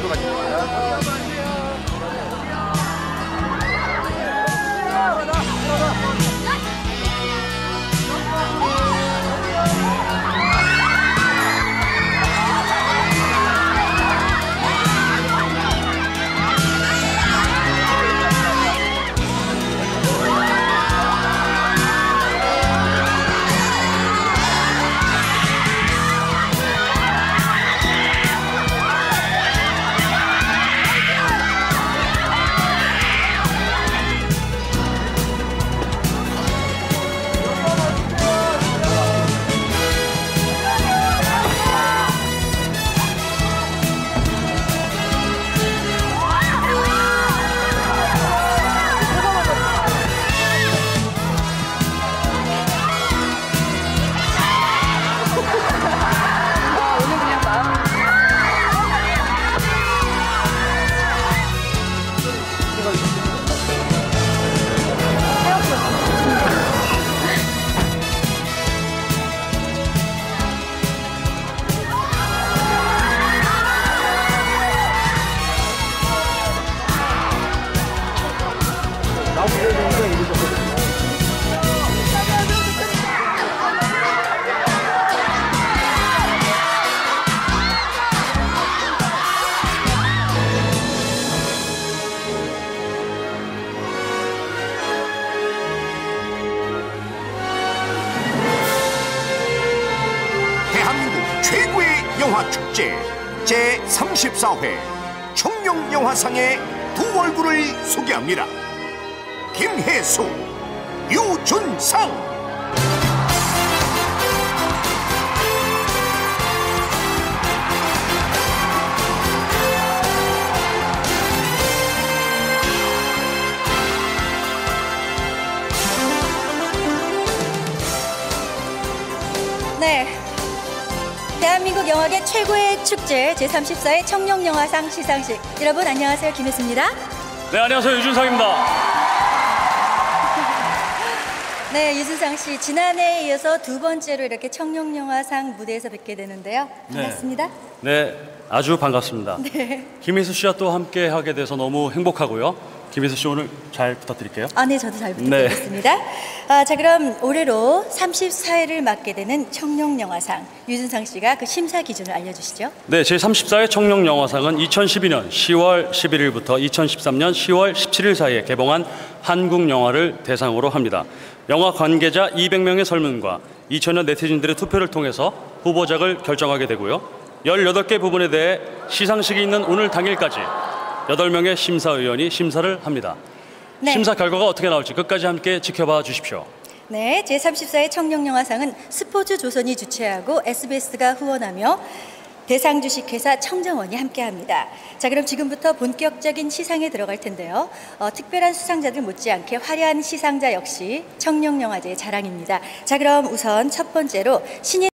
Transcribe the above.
하도록 하겠습니다. 대한민국 최고의 영화축제 제34회 청룡영화상의 두 얼굴을 소개합니다. 김혜수, 유준상. 네, 대한민국 영화계 최고의 축제 제34회 청룡영화상 시상식. 여러분 안녕하세요, 김혜수입니다. 네, 안녕하세요, 유준상입니다. 네, 유준상 씨, 지난해에 이어서 두 번째로 이렇게 청룡영화상 무대에서 뵙게 되는데요. 반갑습니다. 네, 아주 반갑습니다. 네. 김혜수 씨와 또 함께 하게 돼서 너무 행복하고요. 김혜수 씨 오늘 잘 부탁드릴게요. 네, 저도 잘 부탁드리겠습니다. 자, 그럼 올해로 34회를 맡게 되는 청룡영화상, 유준상 씨가 그 심사 기준을 알려주시죠. 네, 제34회 청룡영화상은 2012년 10월 11일부터 2013년 10월 17일 사이에 개봉한 한국 영화를 대상으로 합니다. 영화 관계자 200명의 설문과 2천여 네티즌들의 투표를 통해서 후보작을 결정하게 되고요. 18개 부분에 대해 시상식이 있는 오늘 당일까지 8명의 심사위원이 심사를 합니다. 네. 심사 결과가 어떻게 나올지 끝까지 함께 지켜봐 주십시오. 네, 제34회 청룡영화상은 스포츠조선이 주최하고 SBS가 후원하며 대상 주식회사 청정원이 함께합니다. 자, 그럼 지금부터 본격적인 시상에 들어갈 텐데요. 특별한 수상자들 못지않게 화려한 시상자 역시 청룡영화제의 자랑입니다. 자, 그럼 우선 첫 번째로 신인